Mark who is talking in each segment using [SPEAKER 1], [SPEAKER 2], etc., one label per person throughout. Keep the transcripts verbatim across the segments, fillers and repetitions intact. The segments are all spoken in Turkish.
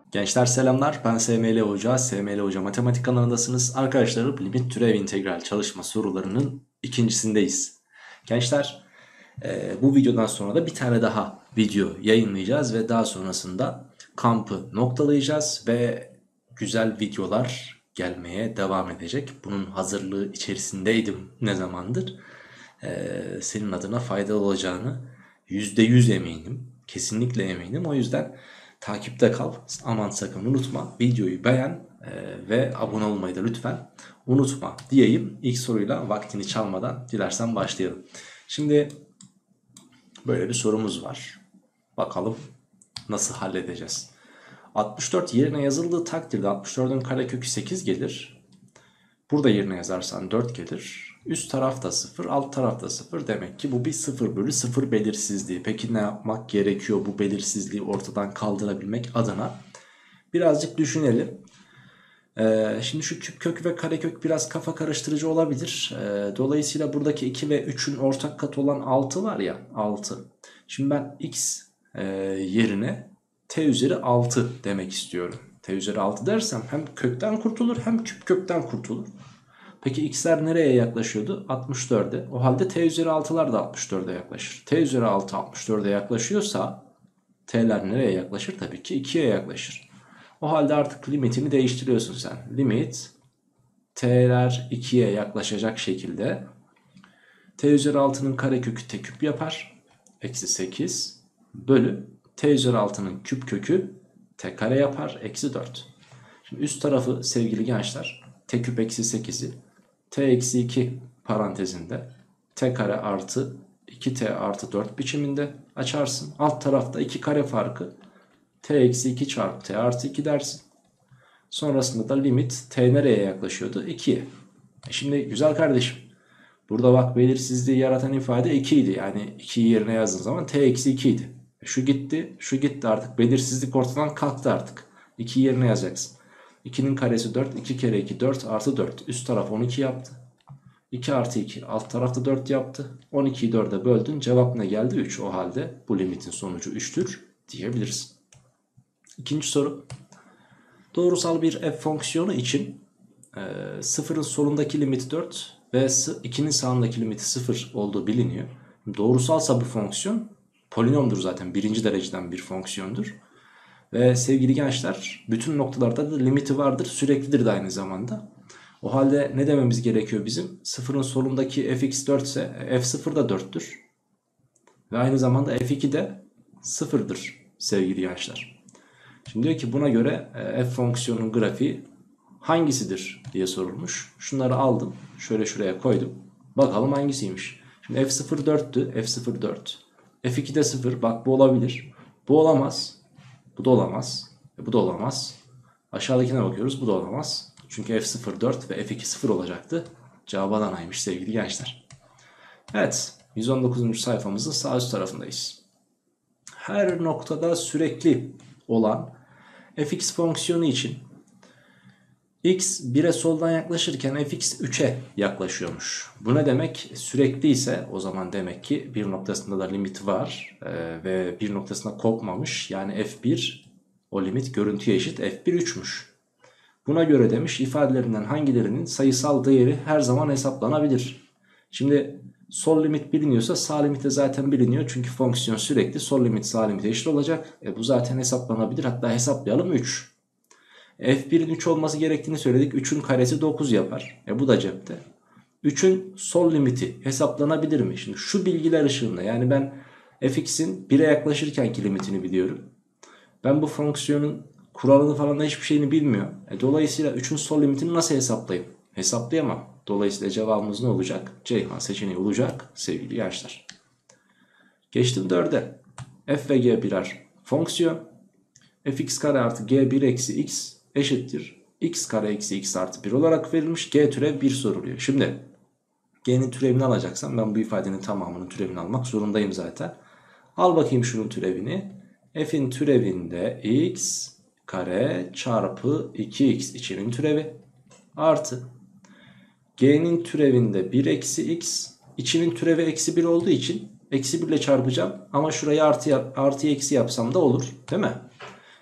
[SPEAKER 1] Gençler selamlar, ben S M L Hoca, S M L Hoca Matematik kanalındasınız. Arkadaşlarım limit türev integral çalışma sorularının ikincisindeyiz. Gençler e, bu videodan sonra da bir tane daha video yayınlayacağız ve daha sonrasında kampı noktalayacağız ve güzel videolar gelmeye devam edecek. Bunun hazırlığı içerisindeydim ne zamandır. E, senin adına faydalı olacağını yüzde yüz eminim, kesinlikle eminim. O yüzden takipte kal. Aman sakın unutma. Videoyu beğen e, ve abone olmayı da lütfen unutma diyeyim. İlk soruyla vaktini çalmadan dilersen başlayalım. Şimdi böyle bir sorumuz var. Bakalım nasıl halledeceğiz. altmış dört yerine yazıldığı takdirde altmış dördün karekökü sekiz gelir. Burada yerine yazarsan dört gelir. Üst tarafta sıfır, alt tarafta sıfır. Demek ki bu bir sıfır bölü sıfır belirsizliği. Peki ne yapmak gerekiyor bu belirsizliği ortadan kaldırabilmek adına? Birazcık düşünelim. Ee, şimdi şu küp kök ve karekök biraz kafa karıştırıcı olabilir. Ee, dolayısıyla buradaki iki ve üçün ortak katı olan altı var ya, altı. Şimdi ben x e, yerine t üzeri altı demek istiyorum. T üzeri altı dersem hem kökten kurtulur hem küp kökten kurtulur. Peki x'ler nereye yaklaşıyordu? altmış dörde. O halde t üzeri altılar da altmış dörde yaklaşır. T üzeri altı altmış dörde yaklaşıyorsa t'ler nereye yaklaşır? Tabii ki ikiye yaklaşır. O halde artık limitini değiştiriyorsun sen. Limit t'ler ikiye yaklaşacak şekilde t üzeri altının karekökü t küp yapar. Eksi sekiz bölü t üzeri altının küp kökü t kare yapar. Eksi dört. Şimdi üst tarafı sevgili gençler t küp eksi sekizi t eksi iki parantezinde t kare artı iki t artı dört biçiminde açarsın. Alt tarafta iki kare farkı t eksi iki çarpı t artı iki dersin. Sonrasında da limit t nereye yaklaşıyordu? ikiye. E şimdi güzel kardeşim, burada bak belirsizliği yaratan ifade iki idi. Yani ikiyi yerine yazdığın zaman t eksi iki idi. E şu gitti, şu gitti, artık belirsizlik ortadan kalktı artık. ikiyi yerine yazacaksın. ikinin karesi dört, iki kere iki dört artı dört. Üst taraf on iki yaptı. iki artı iki alt tarafta dört yaptı. on ikiyi dörde böldün, cevap ne geldi? üç. O halde bu limitin sonucu üçtür diyebiliriz. İkinci soru. Doğrusal bir f fonksiyonu için e, sıfırın solundaki limiti dört ve ikinin sağındaki limiti sıfır olduğu biliniyor. Doğrusalsa bu fonksiyon polinomdur zaten, birinci dereceden bir fonksiyondur. Ve sevgili gençler, bütün noktalarda da limiti vardır, süreklidir de aynı zamanda. O halde ne dememiz gerekiyor bizim? Sıfırın solundaki fx dört ise f sıfır da dörttür. Ve aynı zamanda f iki de sıfırdır sevgili gençler. Şimdi diyor ki buna göre f fonksiyonunun grafiği hangisidir diye sorulmuş. Şunları aldım, şöyle şuraya koydum. Bakalım hangisiymiş. Şimdi f sıfır dörttü, f sıfır dört. f iki de sıfır, bak bu olabilir. Bu olamaz. Bu da olamaz. Bu da olamaz. Aşağıdakine bakıyoruz, bu da olamaz. Çünkü f sıfır dört ve f iki sıfır olacaktı. Cevap Adana'ymış sevgili gençler. Evet, yüz on dokuzuncu sayfamızın sağ üst tarafındayız. Her noktada sürekli olan fx fonksiyonu için x bire soldan yaklaşırken fx üçe yaklaşıyormuş. Bu ne demek? Sürekli ise o zaman demek ki bir noktasında da limit var ee, ve bir noktasında kopmamış. Yani f bir o limit görüntüye eşit, f bir üçmüş. Buna göre demiş ifadelerinden hangilerinin sayısal değeri her zaman hesaplanabilir. Şimdi sol limit biliniyorsa sağ limit de zaten biliniyor. Çünkü fonksiyon sürekli, sol limit sağ limite eşit olacak. E bu zaten hesaplanabilir. Hatta hesaplayalım, üç. f birin üç olması gerektiğini söyledik. üçün karesi dokuz yapar. E bu da cepte. üçün sol limiti hesaplanabilir mi? Şimdi şu bilgiler ışığında, yani ben fx'in bire yaklaşırkenki limitini biliyorum. Ben bu fonksiyonun kuralını falan da hiçbir şeyini bilmiyorum. E dolayısıyla üçün sol limitini nasıl hesaplayayım? Hesaplayamam. Dolayısıyla cevabımız ne olacak? Ceyhan seçeneği olacak sevgili gençler. Geçtim dörde. F ve g birer fonksiyon. Fx kare artı g bir eksi x eşittir x kare eksi x artı bir olarak verilmiş. G türev bir soruluyor. Şimdi g'nin türevini alacaksam ben bu ifadenin tamamının türevini almak zorundayım zaten. Al bakayım şunun türevini. F'in türevinde x kare çarpı iki x içinin türevi artı g'nin türevinde bir eksi x, içinin türevi eksi bir olduğu için eksi bir ile çarpacağım ama şurayı artı, yap, artı eksi yapsam da olur değil mi?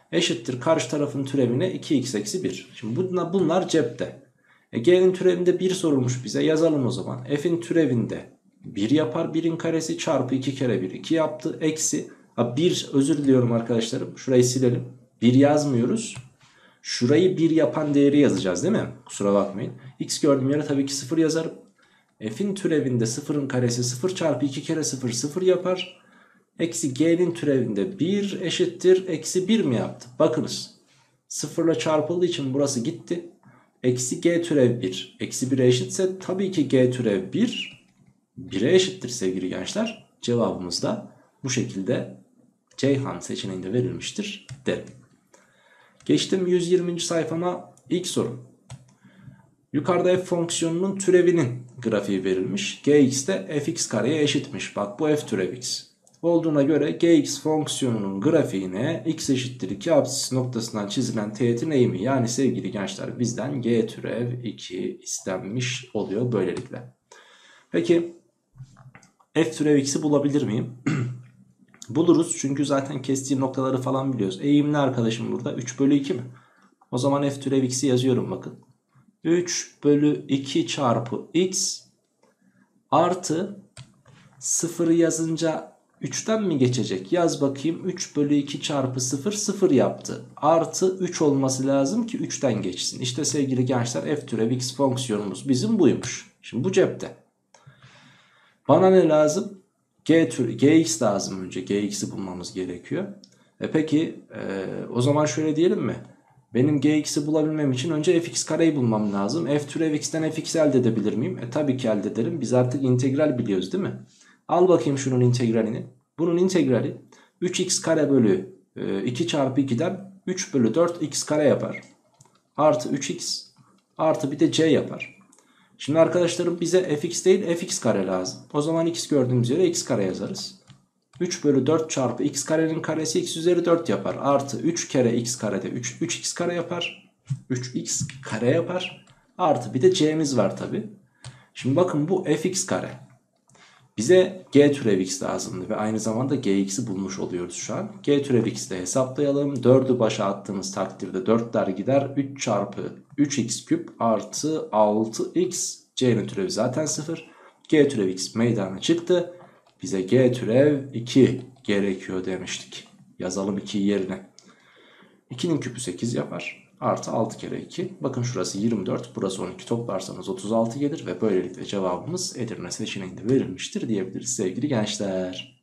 [SPEAKER 1] eşittir karşı tarafın türevine iki x eksi bir. Şimdi bunlar, bunlar cepte. E, G'nin türevinde bir sorulmuş bize, yazalım o zaman. F'in türevinde bir yapar, birin karesi çarpı iki kere bir iki yaptı. Eksi bir, özür diliyorum arkadaşlarım, şurayı silelim. bir yazmıyoruz. Şurayı bir yapan değeri yazacağız değil mi? Kusura bakmayın. X gördüğüm yere tabii ki sıfır yazarım. F'in türevinde sıfırın karesi sıfır çarpı iki kere sıfır sıfır yapar. Eksi G'nin türevinde bir eşittir eksi bir mi yaptı? Bakınız. sıfırla çarpıldığı için burası gitti. Eksi G türev bir. Eksi bire eşitse tabii ki G türev bir bire eşittir sevgili gençler. Cevabımız da bu şekilde Ceyhan seçeneğinde verilmiştir derim. Geçtim yüz yirminci sayfama. İlk soru. Yukarıda f fonksiyonunun türevinin grafiği verilmiş. Gx de fx kareye eşitmiş. Bak bu f türev x olduğuna göre gx fonksiyonunun grafiğine x eşittir iki apsis noktasından çizilen teğetin eğimi. Yani sevgili gençler bizden g türev iki istenmiş oluyor böylelikle. Peki f türev x'i bulabilir miyim? Buluruz çünkü zaten kestiği noktaları falan biliyoruz. Eğim ne arkadaşım burada? üç bölü iki mi? O zaman f türev x'i yazıyorum bakın. üç bölü iki çarpı x artı sıfırı yazınca üçten mi geçecek? Yaz bakayım. üç bölü iki çarpı sıfır sıfır yaptı. Artı üç olması lazım ki üçten geçsin. İşte sevgili gençler f türev x fonksiyonumuz bizim buymuş. Şimdi bu cepte. Bana ne lazım? G türü, gx lazım önce. Gx'i bulmamız gerekiyor. E peki e, o zaman şöyle diyelim mi? Benim gx'i bulabilmem için önce fx kareyi bulmam lazım. F türev x'ten fx elde edebilir miyim? E tabii ki elde ederim. Biz artık integral biliyoruz değil mi? Al bakayım şunun integralini. Bunun integrali üç x kare bölü iki çarpı iki'den üç bölü dört x kare yapar. Artı üç x artı bir de c yapar. Şimdi arkadaşlarım bize fx değil fx kare lazım. O zaman x gördüğümüz yere x kare yazarız. üç bölü dört çarpı x karenin karesi x üzeri dört yapar. Artı üç kere x karede üç, üç x kare yapar. üç x kare yapar. Artı bir de c'miz var tabi. Şimdi bakın bu fx kare. Bize g türev x lazımdı ve aynı zamanda gx'i bulmuş oluyoruz şu an. G türev x'i de hesaplayalım. dördü başa attığımız takdirde dörtler gider. üç çarpı üç x küp artı altı x. C'nin türevi zaten sıfır. G türev x meydana çıktı. Bize g türev iki gerekiyor demiştik. Yazalım ikiyi yerine. iki'nin küpü sekiz yapar. Artı altı kere iki. Bakın şurası yirmi dört. Burası on iki. Toplarsanız otuz altı gelir. Ve böylelikle cevabımız Edirne seçeneğinde verilmiştir diyebiliriz sevgili gençler.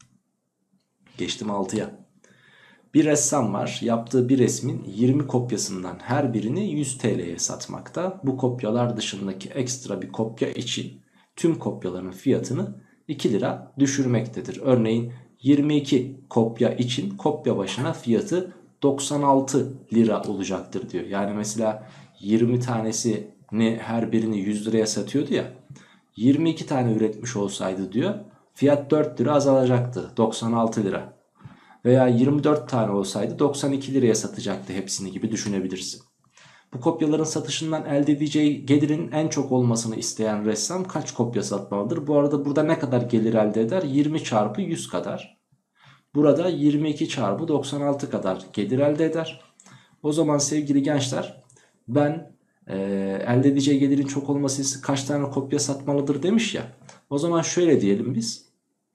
[SPEAKER 1] Geçtim altı'ya. Bir ressam var. Yaptığı bir resmin yirmi kopyasından her birini yüz T L'ye satmakta. Bu kopyalar dışındaki ekstra bir kopya için tüm kopyaların fiyatını iki lira düşürmektedir. Örneğin yirmi iki kopya için kopya başına fiyatı doksan altı lira olacaktır diyor. Yani mesela yirmi tanesini her birini yüz liraya satıyordu ya. yirmi iki tane üretmiş olsaydı diyor fiyat dört lira azalacaktı. doksan altı lira. Veya yirmi dört tane olsaydı doksan iki liraya satacaktı hepsini gibi düşünebilirsin. Bu kopyaların satışından elde edeceği gelirin en çok olmasını isteyen ressam kaç kopya satmalıdır? Bu arada burada ne kadar gelir elde eder? yirmi çarpı yüz kadar. Burada yirmi iki çarpı doksan altı kadar gelir elde eder. O zaman sevgili gençler ben e, elde edeceği gelirin çok olması için kaç tane kopya satmalıdır demiş ya. O zaman şöyle diyelim biz.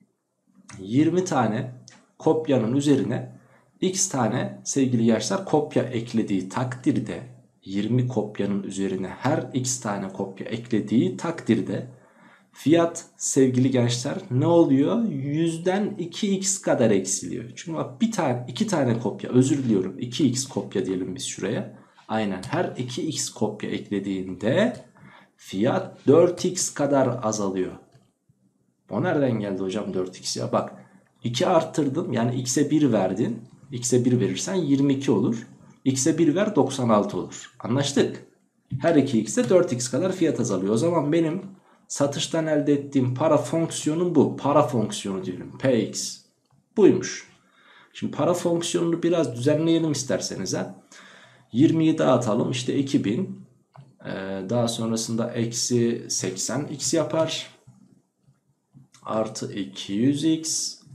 [SPEAKER 1] yirmi tane kopyanın üzerine x tane sevgili gençler kopya eklediği takdirde yirmi kopyanın üzerine her x tane kopya eklediği takdirde fiyat sevgili gençler ne oluyor? yüzden iki x kadar eksiliyor. Çünkü bak bir tane iki tane kopya, özür diliyorum, iki x kopya diyelim biz şuraya. Aynen, her iki x kopya eklediğinde fiyat dört x kadar azalıyor. O nereden geldi hocam dört x ya? Bak iki arttırdım, yani x'e bir verdin. X'e bir verirsen yirmi iki olur. X'e bir ver doksan altı olur. Anlaştık. Her iki x'e dört x kadar fiyat azalıyor. O zaman benim satıştan elde ettiğim para fonksiyonu bu. Para fonksiyonu diyelim. Px. Buymuş. Şimdi para fonksiyonunu biraz düzenleyelim isterseniz. Ha? yirmiyi dağıtalım. İşte iki bin. Ee, daha sonrasında eksi seksen x yapar. Artı iki yüz x.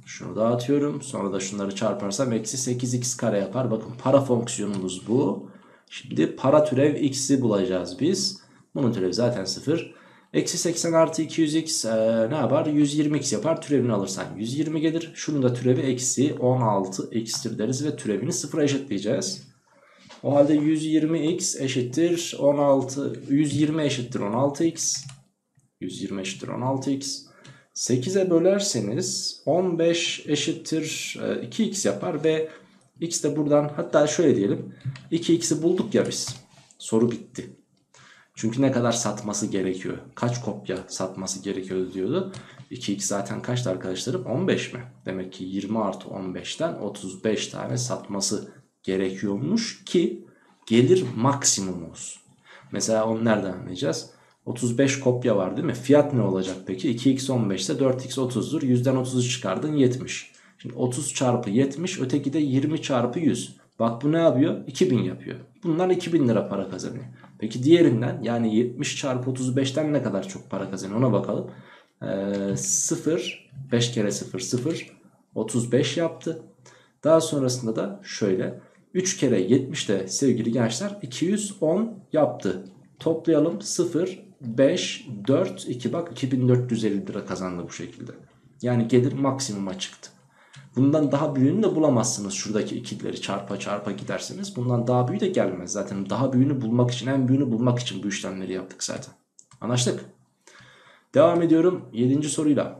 [SPEAKER 1] Şunu dağıtıyorum. Sonra da şunları çarparsam eksi sekiz x kare yapar. Bakın para fonksiyonumuz bu. Şimdi para türev x'i bulacağız biz. Bunun türevi zaten sıfır. Eksi seksen artı iki yüz x e, ne yapar? yüz yirmi x yapar. Türevini alırsan yüz yirmi gelir. Şunun da türevi eksi on altı x'tir deriz ve türevini sıfıra eşitleyeceğiz. O halde yüz yirmi x eşittir on altı. yüz yirmi eşittir on altı x. yüz yirmi eşittir on altı x. sekize bölerseniz on beş eşittir iki x yapar ve x de buradan, hatta şöyle diyelim, iki x'i bulduk ya biz. Soru bitti. Çünkü ne kadar satması gerekiyor? Kaç kopya satması gerekiyor diyordu. iki x zaten kaçtı arkadaşlarım? on beş mi? Demek ki yirmi artı on beşten otuz beş tane satması gerekiyormuş ki gelir maksimum olsun. Mesela onu nereden anlayacağız? otuz beş kopya var değil mi? Fiyat ne olacak peki? iki x on beş ise dört x otuzdur. yüzden otuzu çıkardın yetmiş. Şimdi otuz çarpı yetmiş, öteki de yirmi çarpı yüz. Bak bu ne yapıyor? iki bin yapıyor. Bundan iki bin lira para kazanıyor. Peki diğerinden, yani yetmiş çarpı otuz beşten ne kadar çok para kazanıyor ona bakalım. Ee, sıfır, beş kere sıfır sıfır, otuz beş yaptı. Daha sonrasında da şöyle üç kere yetmiş de sevgili gençler iki yüz on yaptı. Toplayalım, sıfır, beş, dört, iki, bak iki bin dört yüz elli lira kazandı bu şekilde. Yani gelir maksimuma çıktı. Bundan daha büyüğünü de bulamazsınız. Şuradaki ikileri çarpa çarpa giderseniz bundan daha büyüğü de gelmez. Zaten daha büyüğünü bulmak için, en büyüğünü bulmak için bu işlemleri yaptık zaten. Anlaştık. Devam ediyorum yedinci soruyla.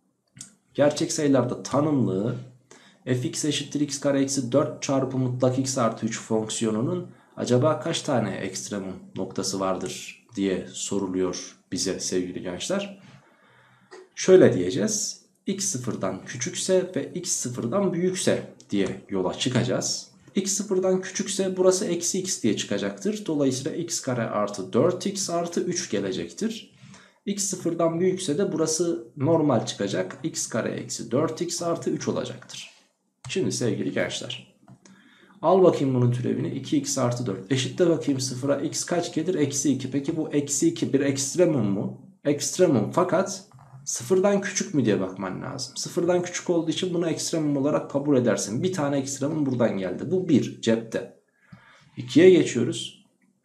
[SPEAKER 1] Gerçek sayılarda tanımlı fx eşittir x kare eksi dört çarpı mutlak x artı üç fonksiyonunun acaba kaç tane ekstremum noktası vardır diye soruluyor bize sevgili gençler. Şöyle diyeceğiz. X sıfırdan küçükse ve x sıfırdan büyükse diye yola çıkacağız. X sıfırdan küçükse burası eksi x diye çıkacaktır. Dolayısıyla x kare artı dört x artı üç gelecektir. X sıfırdan büyükse de burası normal çıkacak. X kare eksi dört x artı üç olacaktır. Şimdi sevgili gençler, al bakayım bunun türevini. iki x artı dört eşitle bakayım sıfıra. X kaç gelir? Eksi iki. Peki bu eksi iki bir ekstremum mu? Ekstremum, fakat sıfırdan küçük mü diye bakman lazım. Sıfırdan küçük olduğu için bunu ekstremum olarak kabul edersin. Bir tane ekstremum buradan geldi. Bu bir cepte. ikiye geçiyoruz.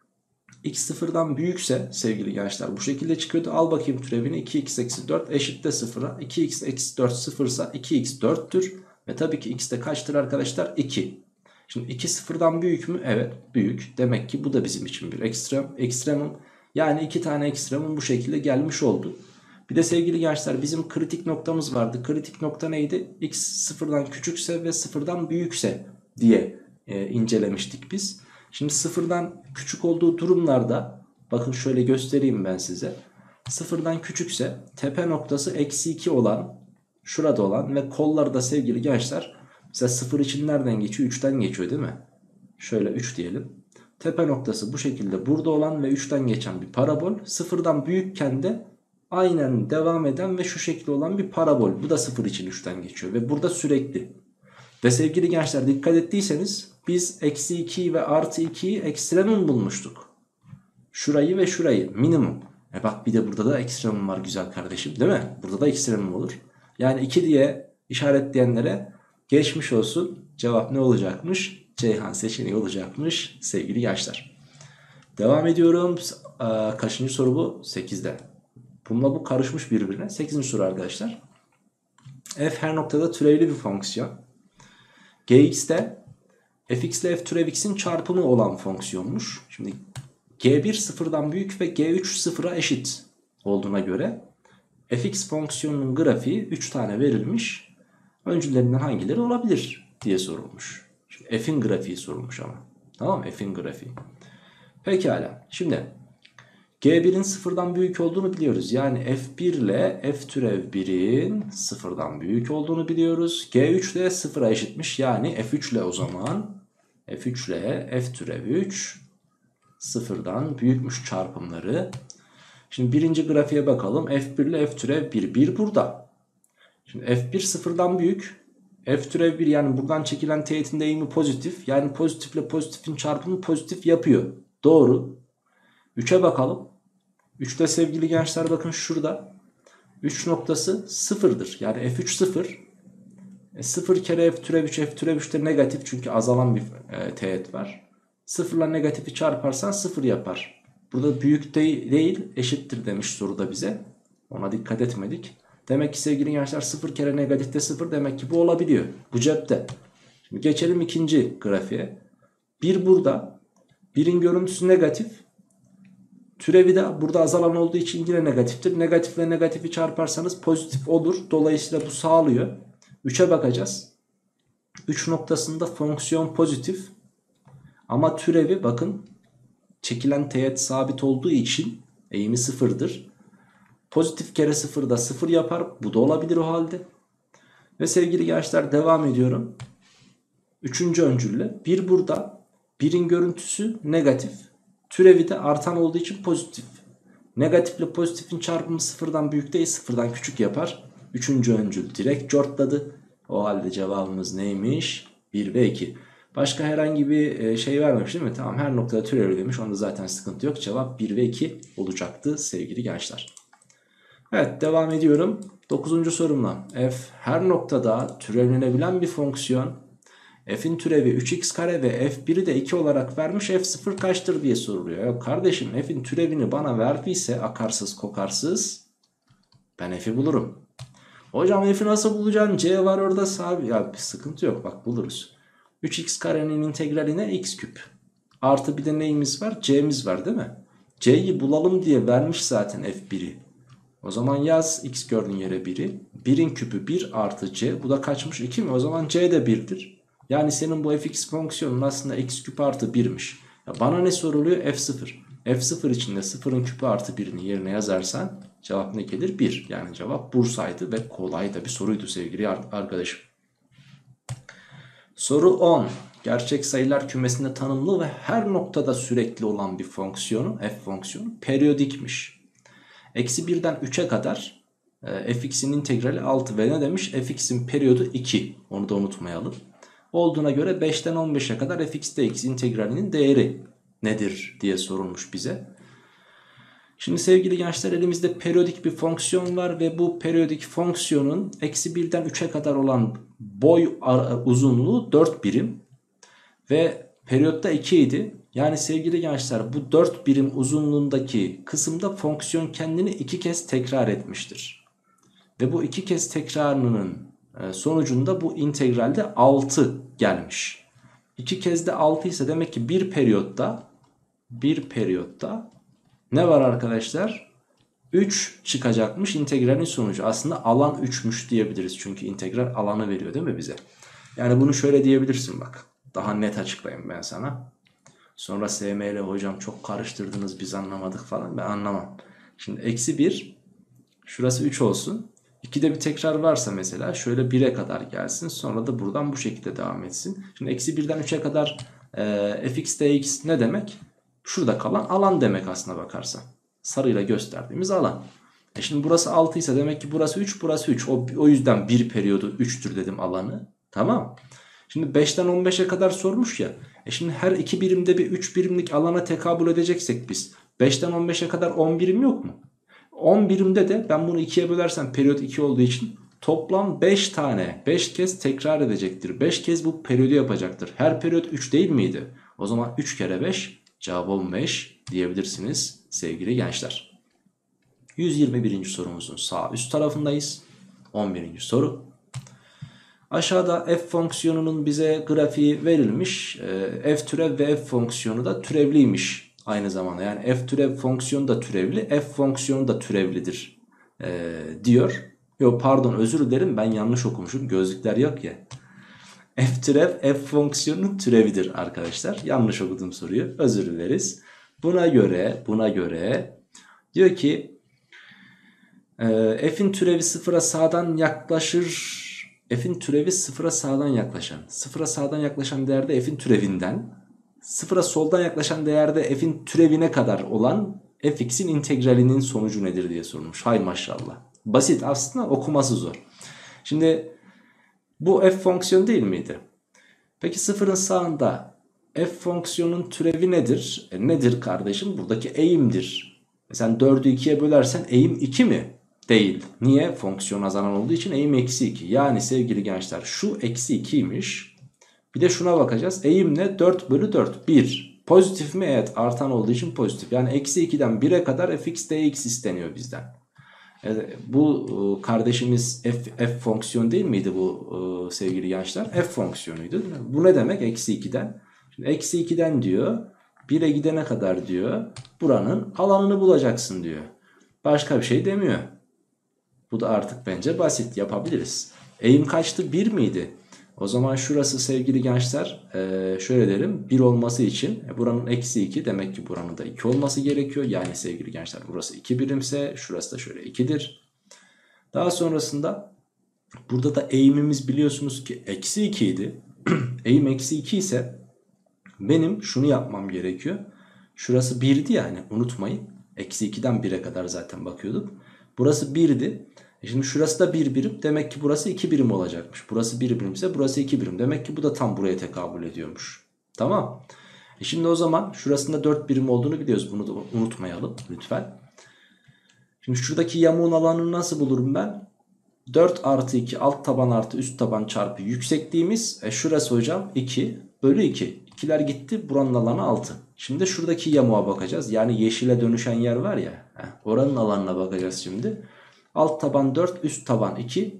[SPEAKER 1] X sıfırdan büyükse sevgili gençler bu şekilde çıkıyordu. Al bakayım türevini. iki x eksi dört eşitle sıfıra. iki x eksi dört sıfırsa iki x dörttür. Ve tabii ki x de kaçtır arkadaşlar? iki. Şimdi iki sıfırdan büyük mü? Evet büyük. Demek ki bu da bizim için bir ekstrem, ekstremum. Yani iki tane ekstremum bu şekilde gelmiş oldu. Bir de sevgili gençler bizim kritik noktamız vardı. Kritik nokta neydi? X sıfırdan küçükse ve sıfırdan büyükse diye e, incelemiştik biz. Şimdi sıfırdan küçük olduğu durumlarda bakın şöyle göstereyim ben size. Sıfırdan küçükse tepe noktası eksi iki olan, şurada olan ve kolları da sevgili gençler mesela sıfır için nereden geçiyor? üçten geçiyor değil mi? Şöyle üç diyelim. Tepe noktası bu şekilde burada olan ve üçten geçen bir parabol. Sıfırdan büyükken de aynen devam eden ve şu şekilde olan bir parabol. Bu da sıfır için üçten geçiyor ve burada sürekli. Ve sevgili gençler dikkat ettiyseniz biz eksi ikiyi ve artı ikiyi ekstremum bulmuştuk. Şurayı ve şurayı minimum. E bak bir de burada da ekstremum var güzel kardeşim değil mi? Burada da ekstremum olur. Yani iki diye işaretleyenlere geçmiş olsun. Cevap ne olacakmış? Ceyhan seçeneği olacakmış sevgili gençler. Devam ediyorum. Ee, kaçıncı soru bu? sekizde. Bununla bu karışmış birbirine. sekizinci soru arkadaşlar. F her noktada türevli bir fonksiyon. Gx'de fx ile f türev x'in çarpımı olan fonksiyonmuş. Şimdi g bir sıfırdan büyük ve g üç sıfıra eşit olduğuna göre fx fonksiyonunun grafiği üç tane verilmiş. Öncülerinden hangileri olabilir diye sorulmuş. Şimdi f'in grafiği sorulmuş ama. Tamam mı? F'in grafiği. Pekala. Şimdi g birin sıfırdan büyük olduğunu biliyoruz. Yani f bir ile f türev birin sıfırdan büyük olduğunu biliyoruz. g üç de sıfıra eşitmiş. Yani f üç ile o zaman f üç ile f türev üç sıfırdan büyükmüş çarpımları. Şimdi birinci grafiğe bakalım. f bir ile f türev bir. bir burada. Şimdi f bir sıfırdan büyük. F türev bir yani buradan çekilen teğetin eğimi pozitif. Yani pozitifle pozitifin çarpımı pozitif yapıyor. Doğru. üçe bakalım. üçte sevgili gençler bakın şurada. üç noktası sıfırdır. Yani f üç sıfır. E, sıfır kere f türev üç, f türev üç de negatif çünkü azalan bir e, teğet var. sıfır ile negatifi çarparsan sıfır yapar. Burada büyük değil, değil eşittir demiş soruda bize. Ona dikkat etmedik. Demek ki sevgili gençler sıfır kere negatifte sıfır, demek ki bu olabiliyor. Bu cepte. Şimdi geçelim ikinci grafiğe. bir burada. birin görüntüsü negatif. Türevi de burada azalan olduğu için yine negatiftir. Negatifle negatifi çarparsanız pozitif olur. Dolayısıyla bu sağlıyor. üçe bakacağız. üç noktasında fonksiyon pozitif. Ama türevi bakın çekilen teğet sabit olduğu için eğimi sıfırdır. Pozitif kere sıfır da sıfır yapar. Bu da olabilir o halde. Ve sevgili gençler devam ediyorum. Üçüncü öncülle. bir burada. birin görüntüsü negatif. Türevi de artan olduğu için pozitif. Negatifle pozitifin çarpımı sıfırdan büyük değil, sıfırdan küçük yapar. Üçüncü öncül direkt cortladı. O halde cevabımız neymiş? bir ve iki. Başka herhangi bir şey vermemiş değil mi? Tamam, her noktada türevi demiş. Onda zaten sıkıntı yok. Cevap bir ve iki olacaktı sevgili gençler. Evet, devam ediyorum. dokuzuncu sorumla. F her noktada türevlenebilen bir fonksiyon. F'in türevi üç x kare ve f bir'i de iki olarak vermiş. f sıfır kaçtır diye soruluyor. Ya kardeşim, f'in türevini bana verdiyse akarsız kokarsız ben f'i bulurum. Hocam f'i nasıl bulacaksın? C var orada sabit. Ya bir sıkıntı yok, bak buluruz. üç x karenin integraline x küp. Artı bir de neyimiz var? C'miz var değil mi? C'yi bulalım diye vermiş zaten f bir'i. O zaman yaz x gördüğün yere bir'i. bir'in küpü bir artı c. Bu da kaçmış? iki mi? O zaman c de bir'dir. Yani senin bu fx fonksiyonun aslında x küp artı bir'miş. Ya bana ne soruluyor? f sıfır. f sıfır içinde sıfırın küpü artı bir'ini yerine yazarsan cevap ne gelir? bir. Yani cevap Bursa'ydı ve kolay da bir soruydu sevgili arkadaşım. Soru on. Gerçek sayılar kümesinde tanımlı ve her noktada sürekli olan bir fonksiyonu, f fonksiyonu periyodikmiş. Eksi birden üçe kadar e, fx'in integrali altı ve ne demiş? Fx'in periyodu iki. Onu da unutmayalım. Olduğuna göre beşten on beşe kadar fx dx integralinin değeri nedir diye sorulmuş bize. Şimdi sevgili gençler, elimizde periyodik bir fonksiyon var ve bu periyodik fonksiyonun eksi birden üçe kadar olan boy uzunluğu dört birim ve periyotta iki idi. Yani sevgili gençler, bu dört birim uzunluğundaki kısımda fonksiyon kendini iki kez tekrar etmiştir. Ve bu iki kez tekrarının sonucunda bu integralde altı gelmiş. iki kez de altı ise demek ki bir periyotta bir periyotta ne var arkadaşlar? üç çıkacakmış integralin sonucu. Aslında alan üçmüş diyebiliriz. Çünkü integral alanı veriyor değil mi bize? Yani bunu şöyle diyebilirsin bak. Daha net açıklayayım ben sana. Sonra S M L hocam çok karıştırdınız biz anlamadık falan. Ben anlamam. Şimdi eksi bir. Şurası üç olsun. ikide bir tekrar varsa mesela şöyle bire kadar gelsin. Sonra da buradan bu şekilde devam etsin. Şimdi eksi birden üçe kadar e, fx dx ne demek? Şurada kalan alan demek aslına bakarsan. Sarıyla gösterdiğimiz alan. E şimdi burası altı ise demek ki burası üç, burası üç. O, o yüzden bir periyodu üçtür dedim alanı. Tamam. Şimdi beşten on beşe kadar sormuş ya. E şimdi her iki birimde bir üç birimlik alana tekabül edeceksek biz beşten on beşe kadar on birim yok mu? on birimde de ben bunu ikiye bölersem periyot iki olduğu için toplam beş tane beş kez tekrar edecektir. beş kez bu periyodu yapacaktır. Her periyot üç değil miydi? O zaman üç kere beş cevap on beş diyebilirsiniz sevgili gençler. yüz yirmi birinci sorumuzun sağ üst tarafındayız. on birinci soru. Aşağıda f fonksiyonunun bize grafiği verilmiş. E, f türev ve f fonksiyonu da türevliymiş aynı zamanda. Yani f türev fonksiyonu da türevli, f fonksiyonu da türevlidir e, diyor. Yok pardon, özür dilerim, ben yanlış okumuşum. Gözlükler yok ya. F türev f fonksiyonunun türevidir arkadaşlar. Yanlış okudum soruyu. Özür dileriz. Buna göre buna göre diyor ki e, f'in türevi sıfıra sağdan yaklaşır. F'in türevi sıfıra sağdan yaklaşan. Sıfıra sağdan yaklaşan değerde f'in türevinden, sıfıra soldan yaklaşan değerde f'in türevine kadar olan fx'in integralinin sonucu nedir diye sorulmuş. Hay maşallah. Basit aslında, okuması zor. Şimdi bu f fonksiyon değil miydi? Peki sıfırın sağında f fonksiyonun türevi nedir? E nedir kardeşim? Buradaki eğimdir. E sen dördü ikiye bölersen eğim iki mi? Değil. Niye? Fonksiyon azalan olduğu için eğim eksi iki. Yani sevgili gençler şu eksi ikiymiş. Bir de şuna bakacağız. Eğim ne? dört bölü dört. bir. Pozitif mi? Evet, artan olduğu için pozitif. Yani eksi ikiden bire kadar fx dx isteniyor bizden. Evet, bu kardeşimiz f, f fonksiyon değil miydi bu sevgili gençler? F fonksiyonuydu değil mi? Bu ne demek? Eksi ikiden. Şimdi eksi ikiden diyor. bire gidene kadar diyor. Buranın alanını bulacaksın diyor. Başka bir şey demiyor. Bu da artık bence basit, yapabiliriz. Eğim kaçtı? bir miydi? O zaman şurası sevgili gençler ee, şöyle derim, bir olması için e, buranın eksi iki, demek ki buranın da iki olması gerekiyor. Yani sevgili gençler burası iki birimse şurası da şöyle ikidir. Daha sonrasında burada da eğimimiz biliyorsunuz ki eksi iki idi. Eğim eksi iki ise benim şunu yapmam gerekiyor. Şurası birdi yani, unutmayın. Eksi ikiden bire kadar zaten bakıyorduk. Burası birdi. Şimdi şurası da bir birim. Demek ki burası iki birim olacakmış. Burası bir birim ise burası iki birim. Demek ki bu da tam buraya tekabül ediyormuş. Tamam. E şimdi o zaman şurasında dört birim olduğunu biliyoruz. Bunu da unutmayalım lütfen. Şimdi şuradaki yamuğun alanını nasıl bulurum ben? dört artı iki alt taban artı üst taban çarpı yüksekliğimiz. E şurası hocam iki bölü iki. ikiler gitti. Buranın alanı altı. Şimdi şuradaki yamuğa bakacağız. Yani yeşile dönüşen yer var ya. Heh, oranın alanına bakacağız şimdi. Alt taban dört, üst taban iki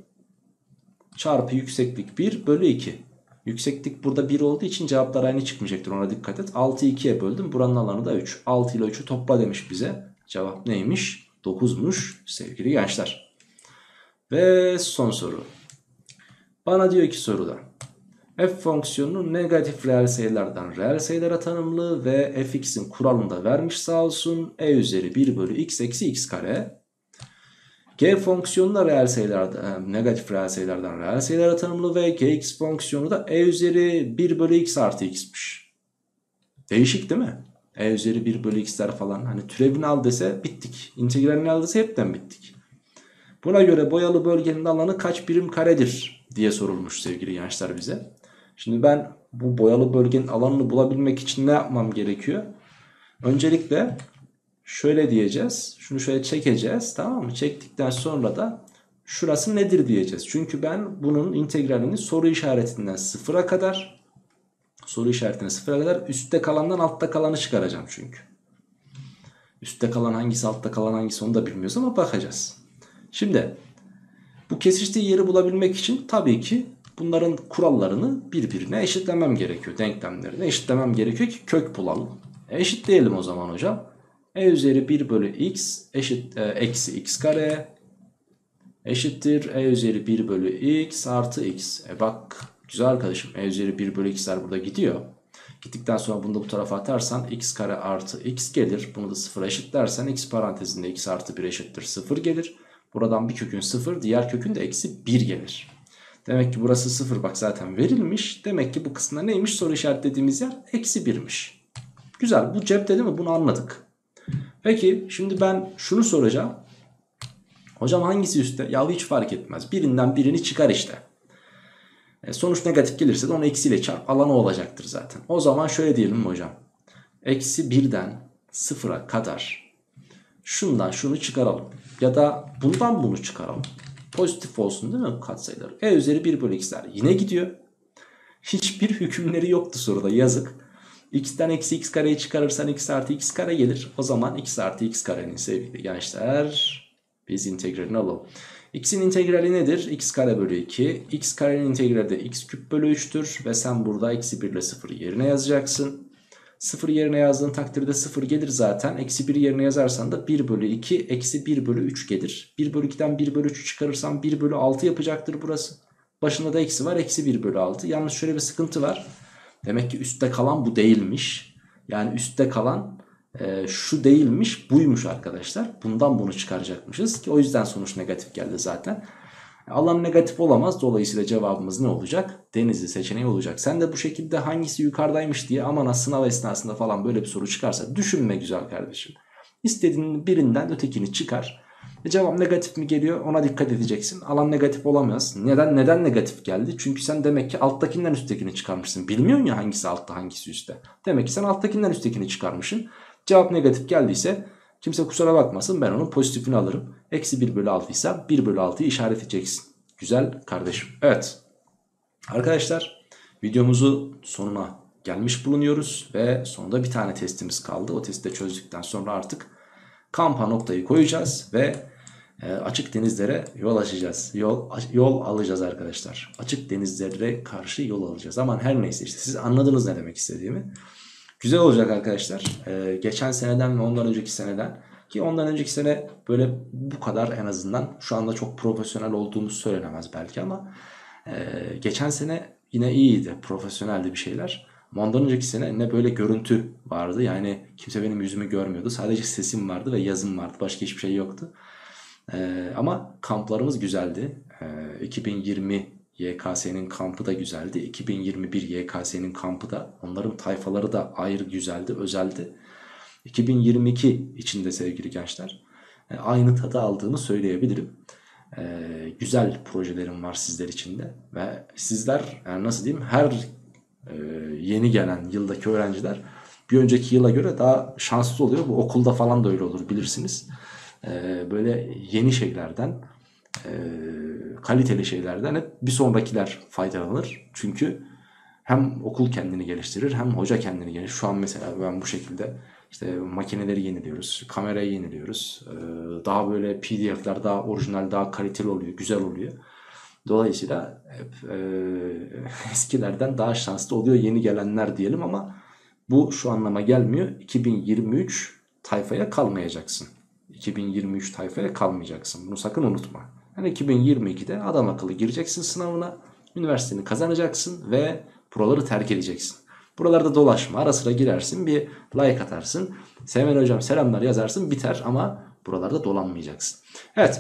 [SPEAKER 1] çarpı yükseklik bir bölü iki. Yükseklik burada bir olduğu için cevaplar aynı çıkmayacaktır, ona dikkat et. altıyı ikiye böldüm, buranın alanı da üç. altı ile üçü topla demiş bize. Cevap neymiş? dokuzmuş sevgili gençler. Ve son soru. Bana diyor ki soruda f fonksiyonunun negatif reel sayılardan reel sayılara tanımlı ve fx'in kuralını da vermiş sağ olsun. E üzeri bir bölü x eksi x kare. G fonksiyonu da reel sayılardan, negatif reel sayılardan reel sayılara tanımlı ve gx fonksiyonu da e üzeri bir bölü x artı x'miş. Değişik değil mi? E üzeri bir bölü x'ler falan. Hani türevini al dese bittik. İntegralini al dese hepten bittik. Buna göre boyalı bölgenin alanı kaç birim karedir diye sorulmuş sevgili gençler bize. Şimdi ben bu boyalı bölgenin alanını bulabilmek için ne yapmam gerekiyor? Öncelikle şöyle diyeceğiz. Şunu şöyle çekeceğiz, tamam mı? Çektikten sonra da şurası nedir diyeceğiz. Çünkü ben bunun integralini soru işaretinden sıfıra kadar, soru işaretine sıfıra kadar üstte kalandan altta kalanı çıkaracağım çünkü. Üstte kalan hangisi, altta kalan hangisi onu da bilmiyoruz ama bakacağız. Şimdi bu kesiştiği yeri bulabilmek için tabii ki bunların kurallarını birbirine eşitlemem gerekiyor. Denklemlerini eşitlemem gerekiyor ki kök bulalım. E eşitleyelim o zaman hocam. E üzeri bir bölü x eşit, e, eksi x kare eşittir e üzeri bir bölü x artı x. E bak güzel arkadaşım, e üzeri bir bölü x'ler burada gidiyor. Gittikten sonra bunu da bu tarafa atarsan x kare artı x gelir. Bunu da sıfıra eşitlersen x parantezinde x artı bir eşittir sıfır gelir. Buradan bir kökün sıfır, diğer kökün de eksi bir gelir. Demek ki burası sıfır, bak zaten verilmiş. Demek ki bu kısımda neymiş? Soru işaretlediğimiz yer eksi birmiş. Güzel, bu cepte değil mi? Bunu anladık. Peki şimdi ben şunu soracağım. Hocam hangisi üstte? Ya hiç fark etmez. Birinden birini çıkar işte. E sonuç negatif gelirse de onu eksiyle çarp. Alanı olacaktır zaten. O zaman şöyle diyelim mi hocam? Eksi birden sıfıra kadar şundan şunu çıkaralım. Ya da bundan bunu çıkaralım. Pozitif olsun değil mi katsayılar? E üzeri bir bölü x'ler yine gidiyor. Hiçbir hükümleri yoktu soruda, yazık. X'ten eksi x kareyi çıkarırsan x artı x kare gelir. O zaman x artı x karenin sevgili gençler biz integralini alalım. X'in integrali nedir? X kare bölü iki. X karenin integrali de x küp bölü üç'tür. Ve sen burada eksi bir ile sıfırı yerine yazacaksın. sıfır yerine yazdığın takdirde sıfır gelir zaten. Eksi bir yerine yazarsan da bir bölü iki eksi bir bölü üç gelir. bir bölü iki'den bir bölü üç'ü çıkarırsan bir bölü altı yapacaktır burası. Başında da eksi var, eksi bir bölü altı. Yalnız şöyle bir sıkıntı var. Demek ki üstte kalan bu değilmiş. Yani üstte kalan e, şu değilmiş, buymuş arkadaşlar. Bundan bunu çıkaracakmışız ki o yüzden sonuç negatif geldi zaten. Alan negatif olamaz, dolayısıyla cevabımız ne olacak? Denizli seçeneği olacak. Sen de bu şekilde hangisi yukarıdaymış diye aman ha sınav esnasında falan böyle bir soru çıkarsa düşünme güzel kardeşim. İstediğin birinden ötekini çıkar. E cevap negatif mi geliyor, ona dikkat edeceksin. Alan negatif olamaz. Neden neden negatif geldi? Çünkü sen demek ki alttakinden üsttekini çıkarmışsın. Bilmiyorsun ya hangisi altta hangisi üstte. Demek ki sen alttakinden üsttekini çıkarmışsın. Cevap negatif geldiyse Kimse kusura bakmasın, ben onun pozitifini alırım. Eksi bir bölü altı ise bir bölü altıyı işaret edeceksin. Güzel kardeşim. Evet arkadaşlar, videomuzu sonuna gelmiş bulunuyoruz. Ve sonunda bir tane testimiz kaldı. O testi de çözdükten sonra artık kampa noktayı koyacağız. Ve e, açık denizlere yol açacağız. Yol, yol alacağız arkadaşlar. Açık denizlere karşı yol alacağız. Aman her neyse, işte siz anladınız ne demek istediğimi. Güzel olacak arkadaşlar. Ee, geçen seneden ve ondan önceki seneden, ki ondan önceki sene böyle bu kadar en azından şu anda çok profesyonel olduğumuz söylenemez belki ama e, geçen sene yine iyiydi, profesyoneldi bir şeyler. Ama ondan önceki sene ne böyle görüntü vardı, yani kimse benim yüzümü görmüyordu, sadece sesim vardı ve yazım vardı, başka hiçbir şey yoktu. Ee, ama kamplarımız güzeldi. Ee, iki bin yirmi Y K S'nin kampı da güzeldi. iki bin yirmi bir Y K S'nin kampı da, onların tayfaları da ayrı güzeldi, özeldi. iki bin yirmi iki içinde sevgili gençler e, aynı tadı aldığını söyleyebilirim. E, güzel projelerim var sizler için de ve sizler, yani nasıl diyeyim, her e, yeni gelen yıldaki öğrenciler bir önceki yıla göre daha şanslı oluyor. Bu okulda falan da öyle olur, bilirsiniz. E, böyle yeni şeylerden, e, kaliteli şeylerden hep bir sonrakiler faydalanır. Çünkü hem okul kendini geliştirir hem hoca kendini geliştirir. Şu an mesela ben bu şekilde işte makineleri yeniliyoruz, kamerayı yeniliyoruz. Ee, daha böyle P D F'ler daha orijinal, daha kaliteli oluyor, güzel oluyor. Dolayısıyla hep e, eskilerden daha şanslı oluyor yeni gelenler diyelim, ama bu şu anlama gelmiyor. iki bin yirmi üç tayfaya kalmayacaksın. iki bin yirmi üç tayfaya kalmayacaksın. Bunu sakın unutma. Yani iki bin yirmi ikide adam akıllı gireceksin sınavına, üniversiteni kazanacaksın ve buraları terk edeceksin. Buralarda dolaşma, ara sıra girersin, bir like atarsın, Semen hocam selamlar yazarsın, biter, ama buralarda dolanmayacaksın. Evet,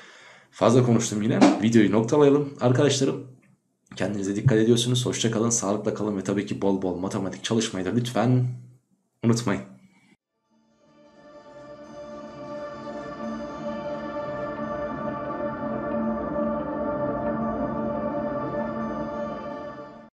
[SPEAKER 1] fazla konuştum yine, videoyu noktalayalım. Arkadaşlarım, kendinize dikkat ediyorsunuz, hoşça kalın, sağlıkla kalın ve tabii ki bol bol matematik çalışmayı da lütfen unutmayın.